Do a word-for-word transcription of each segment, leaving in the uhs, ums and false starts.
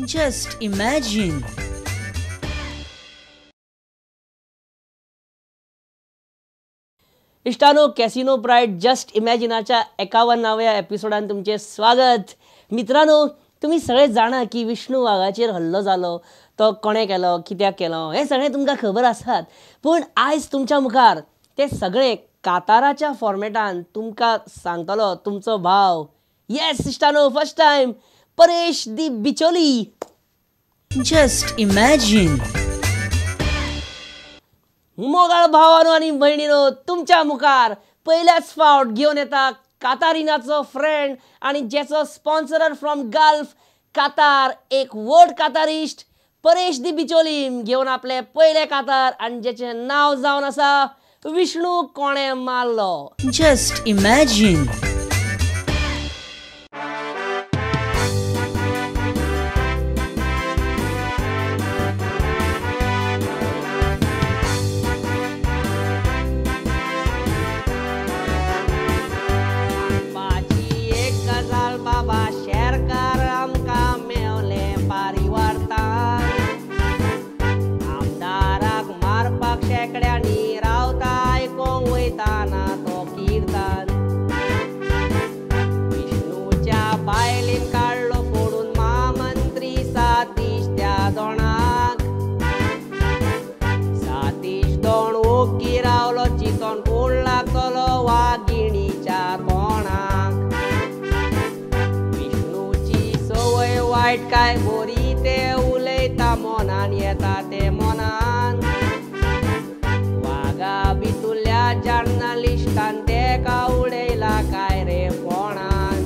Just imagine. इष्टानो Casino Pride just इमॅजिनाच्या एकावन्नाव्या एपिसोडान तुमचे स्वागत. मित्रांनो, तुम्ही सगळे जाणा की विष्णू वाघाचेर हल्लो जालो, तो कोणे केलो, कित्याक केलो हे सगळें तुमकां खबर आसात. पूण आयज तुमच्या मुखार ते सगळे काताराच्या फॉर्मेटान तुमकां सांगतलो तुमचो भाव. येस इष्टानो, फर्स्ट टाइम परेश दी बिचोली. Just imagine. मोगाळ भावानो आणि भयणीनो, तुमच्या मुखार पहिल्याच फावट घेवन येता कातारिनाचो फ्रेंड आणि जेचो स्पॉन्सरर फ्रॉम गल्फ कातार, एक वर्ड कातारिस्ट परेश दी बिचोली घेवन आपले पहिले कातार आणि जेचे नाव जावन आसा विष्णू कोणे मारलो. Just imagine. काय बोरी ते उलयता मोनान येता ते मोनान. वागा भितुल्या जर्नलिस्टान तेका उडयला काय रे फोणान.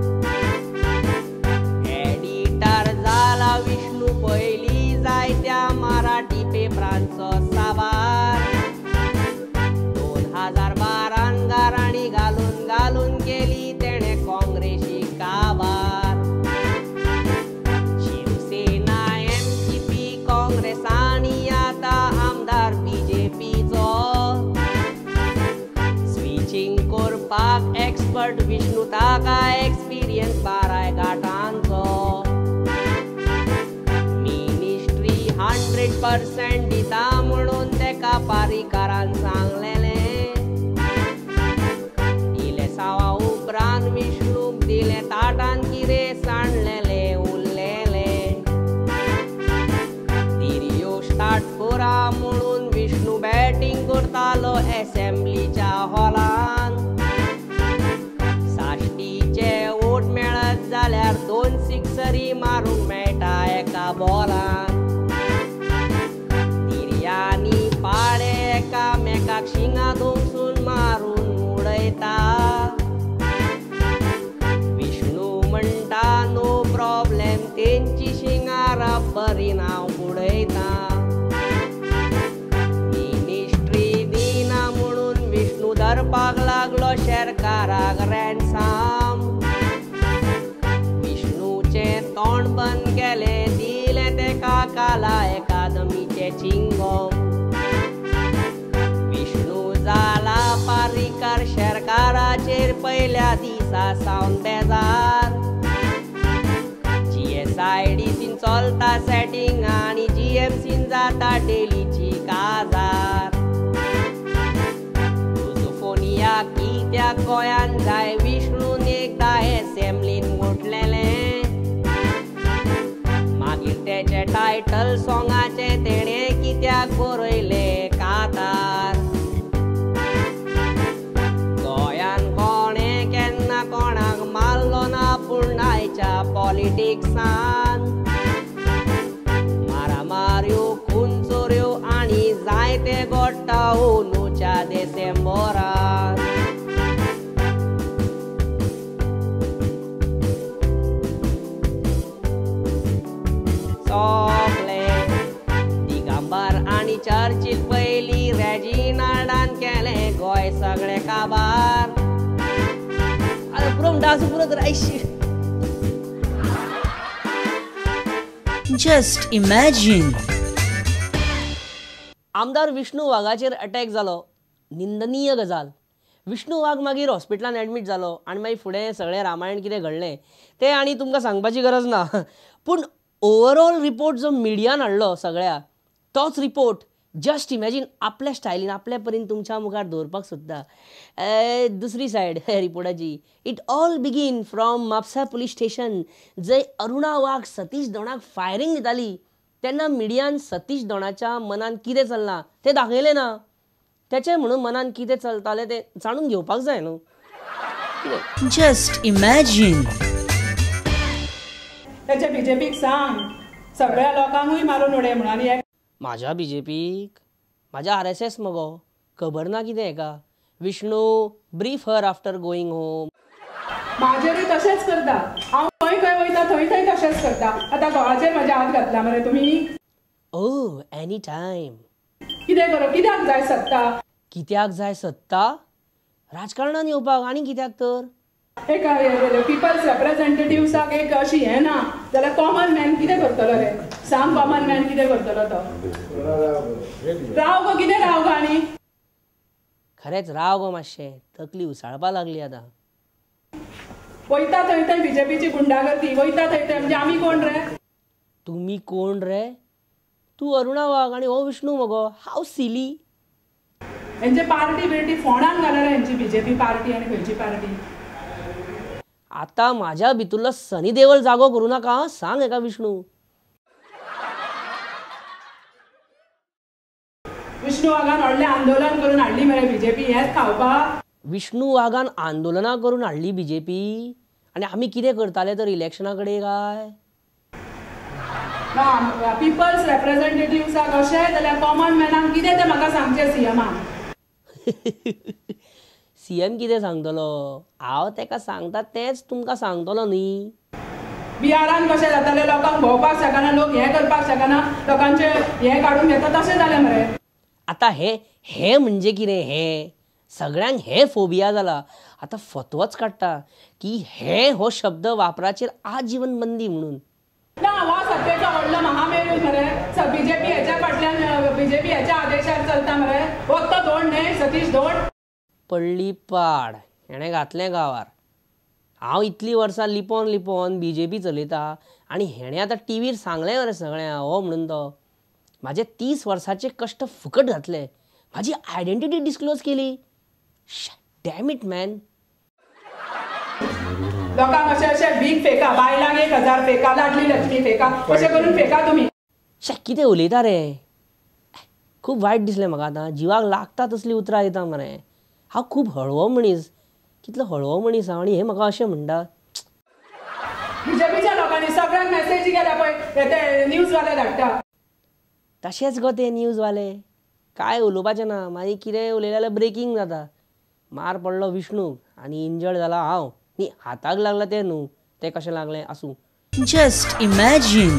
एडिटर जाला विष्णू पयली जायत्या मराठी पेपरांचो साबार. दोन हजार बारान गाराणी घालून घालून केली तेणे काँग्रेसीक काबार. काँग्रेसानी आता आमदार बीजेपीचो. स्विचिंग करपाक एक्सपर्ट विष्णू ताका एक्सपिरियन्स बाराय घाटांचो. मिनिस्ट्री हंड्रेड पर्सेंट दिता म्हणून तेका पारीकारान सांगलेलें. इले सावा उपरांत विष्णूक दिले ताटान कितें सांडलेले स्टार्ट करा म्हणून विष्णू बॅटिंग करतालो असेंब्लीच्या हॉलान. साश्टीचे वोट मेळत जाल्यार दोन सिक्सरी मारूंक मेळटा एका बॉलान. तिर्यांनी पाळे एकामेकाक शिंगा दोंसून मारून उडयता. विष्णू म्हणटा नो प्रॉब्लेम, तेंची शिंगा रब्बरीन हांव बुडयता. धरपाक लागलो शेरकाराक रॅन्सम. विष्णूचे तोंड बंद केले, दिले तेका काला एकादमीचे चिंगम. विष्णू जाला पारीकार शेरकाराचेर पहिल्या दिसा सावन बेजार. जीएसआयडीसीन चलता सेटिंग आनी जीएमसीन जाता डेलीची काजार. कित्याक गोंयान जाय विष्णून एकदा एसेंब्लीन म्हटलेलें. मागीर तेचे टायटल सॉंगाचे तेणे कित्याक बरयले कातार. गोंयान कोणे केन्ना कोणाक मारलो ना, पूण आयच्या पॉलिटिक्सान मारामाऱ्यो खून चोऱ्यो आनी जायते घडटा अंदूच्या डिसेंबरान. दिगंबर आणि चर्चिल पयली रेजिनाल्डान केले गोंय सगळे काबार. अरे पुरो डास पुरो तर आयशी. Just imagine. आमदार विष्णू वाघाचेर अटॅक जालो, निंदनीय गजाल. विष्णू वाघ मागीर हॉस्पिटलान एडमीट जालो आणि मागीर फुडें सगळें रामायण कितें घडलें तें आनी तुमकां सांगपाची गरज ना. पूण ओवरऑल रिपोर्ट जो मिडियान हाडलो सगळ्या तोच रिपोर्ट जस्ट इमॅजीन आपल्या स्टायलीन आपल्या परीन तुमच्या मुखार दवरपाक सोदता. दुसरी सायड रिपोर्टाची, it all begin from Mapusa police station. जंय अरुणा वाघ सतीश धोणाक फायरिंग दिताली तेन्ना मिडियान सतीश धोणाच्या मनान कितें चल्लां तें दाखयलें ना. तेचे म्हणून मनान कितें चलतालें तें जाणून घेवपाक जाय न्हू. Just imagine. त्याच्या बीजेपीक सांग सगळ्या लोकांकूय मारून उडय म्हणून. आनी म्हाज्या बीजेपीक म्हाज्या आर एस एस मगो खबर ना कितें हेका. Vishnu brief her after going home. म्हाजेरूय तशेंच करता. हांव खंय खंय वयता थंय थंय तशेंच करता. आतां घोळाचेर म्हाजे हात घातला मरे तुमी. ओ एनी टायम. कितें करप? कित्याक जाय सत्ता? कित्याक जाय सत्ता? राजकारणान येवपाक आनी कित्याक तर. एक पिपल्स रिप्रेझेंटेटिव्हसाक एक अशी हें ना जाल्यार कॉमन मॅन कितें करतलो रे? सांग कॉमन मॅन कितें करतलो तो? राव गो कितें राव गो. आनी खरेंच राव गो मातशें तकली उसळपाक लागली आतां. वयता थंय थंय बीजेपीची गुंडागर्दी वयता थंय थंय. म्हणजे आमी कोण रे? तुमी कोण रे? तूं अरुणा वाघ आनी हो विष्णू मगो. हाव सिली. हेंचे पार्टी बिर्टी फोंडान घाला रे हेंची बीजेपी पार्टी आनी खंयची पार्टी. आतां म्हाज्या भितरलो सनी देवल जागो करूं नाका. सांग हेका विष्णू. विष्णू वाघान व्हडलें आंदोलन करून हाडली मरे बीजेपी हेच खावपाक. विष्णू वाघान आंदोलनां करून हाडली बीजेपी आनी आमी कितें करताले तर इलेक्शना कडेन काय? ना पिपल्स रिप्रेझेंटेटिव्हसाक अशें जाल्यार कॉमन मॅनाक कितें तें म्हाका सांगचें सीएमाक. सीएम कितें सांगतलो? हांव तेका सांगता तेंच तुमकां सांगतलो न्ही. बिहारान कशें जातालें लोकांक भोंवपाक शकना लोक हें करपाक शकना लोकांचे हें काडून घेता तशें जालें मरे. आतां हे हे म्हणजे कितें? हे सगळ्यांक हे फोबिया जाला. आतां फतवोच काडटा की हे हो शब्द वापराचेर आजीवन बंदी म्हणून. ना हो सत्तेचो व्हडलो महामेरू मरे. बीजेपी हेच्या फाटल्यान बीजेपी हेच्या आदेशार चलता मरे. फक्त धोंड न्हय सतीश धोंड. पडली पाड हेणें घातलें गांवार. हांव इतलीं वर्सां लिपोवन लिपोवन बीजेपी चलयता आनी हेणें आतां टीव्हीर सांगलें मरे सगळ्यां हो म्हणून तो. म्हाजे तीस वर्सांचे कश्ट फुकट घातले. म्हाजी आयडेंटिटी डिस्क्लोज केली. Damn it man. लोकांक अशें अशें भीक फेका. बायलांक एक हजार फेका. लाडली लक्ष्मी फेका. अशें करून फेका तुमी. शे कितें उलयता रे. खूब वायट दिसलें म्हाका आतां. जिवाक लागता तसली उतरां येता मरे. हांव खूब हळवो मनीस. कितलो हळवो मनीस हांव आनी हे म्हाका अशें म्हणटा. बीजेपीच्या लोकांनी सगळ्यांक मेसेजी गेल्या पळय ते न्यूजवाले धाडटा. तशेंच गो ते न्यूजवाले. काय उलोवपाचें ना. मागीर कितें उलयलें जाल्यार ब्रेकींग जाता. मार पडलो विष्णू आनी इंजर्ड जाला हांव. न्ही हाताक लागला तें न्हू. तें कशें लागलें आसूं. Just imagine.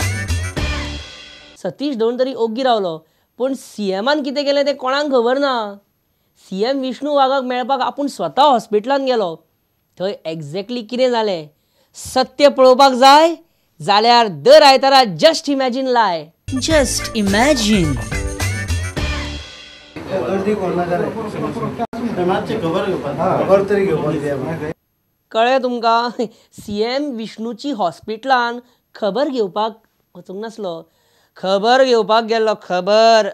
सतीश धोंड तरी ओग्गी रावलो पूण सीएमान कितें केलें तें कोणाक खबर ना. सीएम विष्णू वाघाक मेळपाक आपूण स्वता हॉस्पिटलान गेलो. थंय एक्झॅक्टली कितें जालें सत्य पळोवपाक जाय जाल्यार दर आयतारा जस्ट इमॅजीन लाय. Just imagine. कळ्ळें तुमकां. सीएम विष्णूची हॉस्पिटलान खबर घेवपाक वचूंक नासलो. खबर घेवपाक गेल्लो. खबर.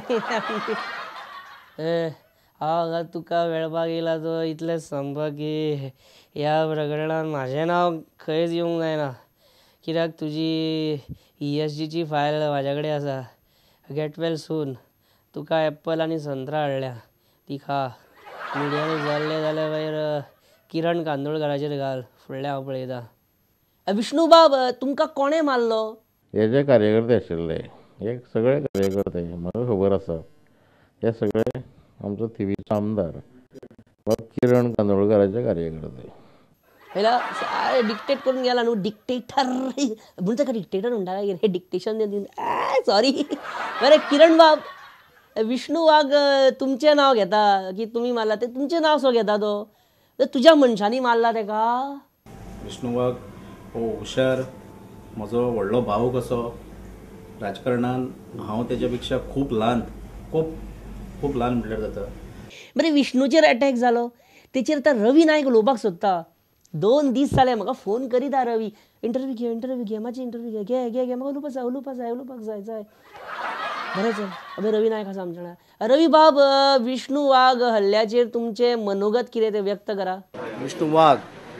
हांव तुका मेळपाक येयला तो इतलेंच सांगपाक की ह्या प्रकरणान म्हाजें नांव खंयच येवंक जायना. कित्याक तुजी ई एस जीची फायल म्हाज्या कडेन आसा. Get well soon. तुका एप्पल आनी संत्रा हाडल्या ती खा. मिडियान जाल्लें जाल्यार मागीर किरण कांदोळकराचेर घाल. फुडलें हांव पळयतां. विष्णू बाब तुमकां कोणें मारलो? हे जे कार्यकर्ते आशिल्ले हे सगळे कार्यकर्ते म्हाका खबर आसा. हे सगळे आमचो थिवीचो आमदार वा किरण कांदोळकराचे कार्यकर्ते. पयला डिक्टेट करून गेला न्हू. डिक्टेटर म्हणून ताका डिक्टेटर म्हणटा काय हे डिक्टेशन दिवन. सॉरी बरें किरण बाब. विष्णू वाघ तुमचें नांव घेता की तुमी मारला तें तुमचें नांव सो घेता तो. तुज्या मनशांनी मारला तेका. विष्णू वाघ हो हुशार म्हजो व्हडलो भाव कसो. राजकारणान हांव तेच्या पेक्षा खूब ल्हान. खूब खूब ल्हान म्हटल्यार जाता. बरें विष्णूचेर अटॅक जालो तेचेर आतां रवी नायक उलोवपाक सोदता. दोन दीस जाले म्हाका फोन करीता रवी. इंटरव्यू घे इंटरव्यू घे माझी इंटरव्यू घे घे घे घे म्हाका उलोवपाक जाय उलोवपाक जाय उलोवपाक जाय जाय बरें चल अबे रवी नायक आसा आमच्या रवी बाब विष्णू वाघ हल्ल्याचेर तुमचे मनोगत कितें तें व्यक्त करा. विष्णू वाघ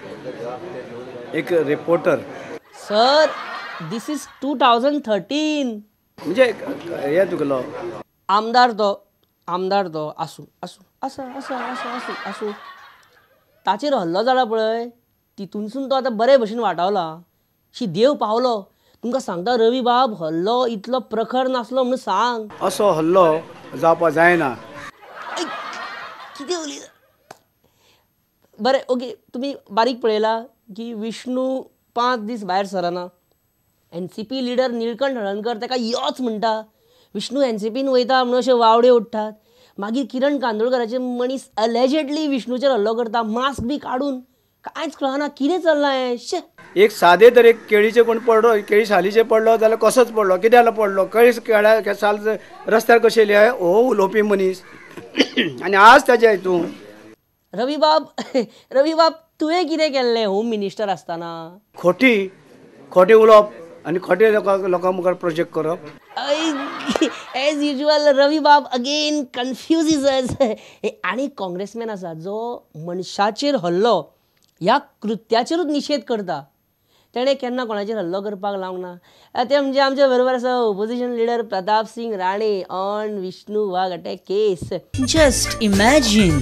एक reporter sir this is two thousand thirteen म्हणजे हे तुगेलो आमदार तो आमदार तो आसूं आसूं आसा आसा आसा आसूं आसूं ताचेर हल्लो जाला पळय तितूनसून तो आतां बरे भशेन वाटावला शी देव पावलो तुमकां सांगता रवी बाब हल्लो इतलो प्रखर नासलो म्हणून सांग. असो हल्लो जावपा जायना. कितें उलयता बरें ओके तुमी बारीक पळयला की विष्णू पांच दीस भायर सरना N C P leader Nilkanth Halarnkar ताका योच म्हणटा विष्णू एन सी पीन वयता म्हणून अशे वावडे उठतात मागीर किरण कांदोळकराचे मनीस अलेजेडली विष्णूचेर हल्लो करता मास्क बी काडून कांयच कळना कितें चल्लां हें शे. एक सादे तर एक केळीचे कोण पडलो केळी सालीचे पडलो जाल्यार कसोच पडलो कित्याक पडलो केळी केळ्या साल रस्त्यार कशें येयली हो उलोवपी मनीस आनी आज ताच्या हितून रवी बाब रवी बाब तुवें कितें केल्लें होम मिनिस्टर आसतना. खोटी खोटे उलोवप आनी खोटे लोकांक लोकां मुखार प्रोजेक्ट करप. एज युजल रवी बाब अगेन कन्फ्युजीज आनी काँग्रेसमॅन आसा जो मनशाचेर हल्लो ह्या कृत्याचेरूच निशेध करता तेणें केन्ना कोणाचेर हल्लो करपाक लावंक ना. ते म्हणजे आमच्या बरोबर आसा opposition leader Pratap Singh Rane on Vishnu Wagh attack case. Just imagine.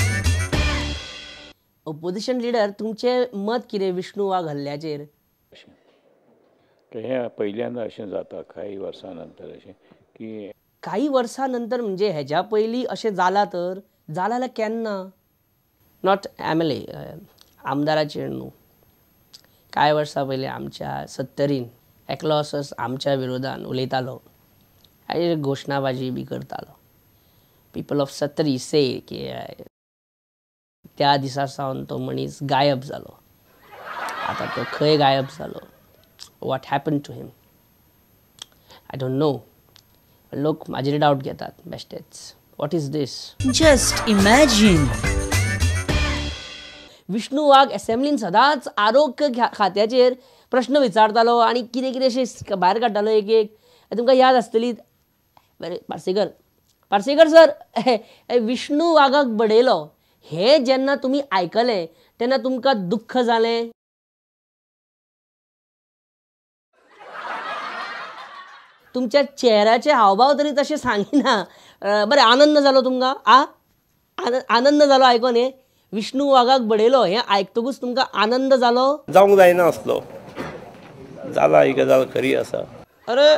Opposition leader तुमचें मत कितें विष्णू वाघ हल्ल्याचेर. हे पहिल्यांदा अशें जाता काही वर्सां नंतर अशें की काही वर्सां नंतर म्हणजे हेज्या पयलीं अशें जालां तर जालां जाल्यार केन्ना नॉट एम एल ए आमदाराचेर न्हू कांय वर्सां पयलीं आमच्या सत्तरीन एकलो असो आमच्या विरोधान उलयतालो हाजेर घोशणाबाजी बी करतालो. पीपल ऑफ सत्तरी से की त्या दिसा सावन तो मनीस गायब जालो आतां तो खंय गायब जालो what happen to him I don't know. लोक म्हाजेर डावट घेतात बेश्टेच what is this. Just imagine. Vishnu Wagh असेंब्लीन सदांच आरोग्य खात्याचेर प्रश्न विचारतालो आनी कितें कितें अशें भायर काडटालो एक एक तुमकां याद आसतली बरें पार्सेकर पार्सेकर सर विष्णू वाघाक बडयलो हें जेन्ना तुमी आयकलें तेन्ना तुमकां दुख्ख जालें. तुमच्या चेहऱ्याचे हावभाव तरी तशें सांगिना. बरें आनंद जालो तुमकां आ आनंद जालो आयकोन हें विष्णू वाघाक बडयलो हें आयकतकूच तुमकां आनंद जालो. जावंक जायना असलो जाला ही गजाल खरी आसा. अरे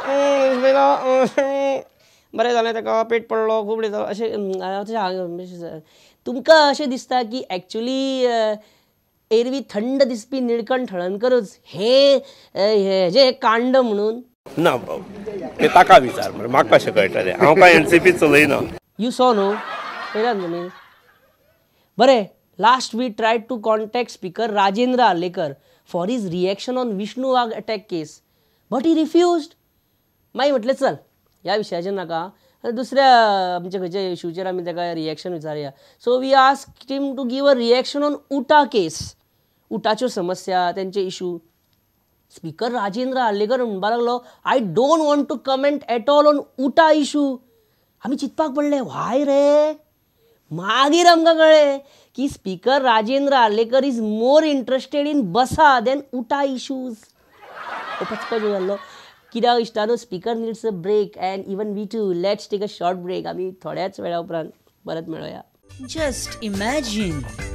बरें जालें ताका पेट पडलो खूब जालो अशें तुमकां अशें दिसता की एक्चुली एरवी थंड दिसपी निळकंठ हळर्णकरूच हे हेजें कांड म्हणून. ना भाऊ ते ताका विचार मरे म्हाका कशें कळटलें हांव काय एन सी पी चलयना. यू सॉ न्हू पळयलां तुमी. बरें last we tried to contact speaker Rajendra Arlekar for his reaction on Vishnu Wagh attack case but he refused. मागीर म्हटलें चल ह्या विशयाचेर नाका दुसऱ्या आमच्या खंयच्या इशूचेर आमी ताका रिएक्शन विचारया. So we asked him to give a reaction on UTA case उटाच्यो समस्या तेंचे इशू. स्पीकर राजेंद्र आर्लेकर म्हणपाक लागलो I don't want to comment at all on UTA issue. आमी चिंतपाक पडले व्हाय रे. मागीर आमकां कळ्ळें की speaker Rajendra Arlekar is more interested in बसा देन उटा इशूज. पचपच जाल्लो कित्याक इश्टानो speaker needs a break and even we too let's take a short break. आमी थोड्याच वेळा उपरांत परत मेळुया. Just imagine.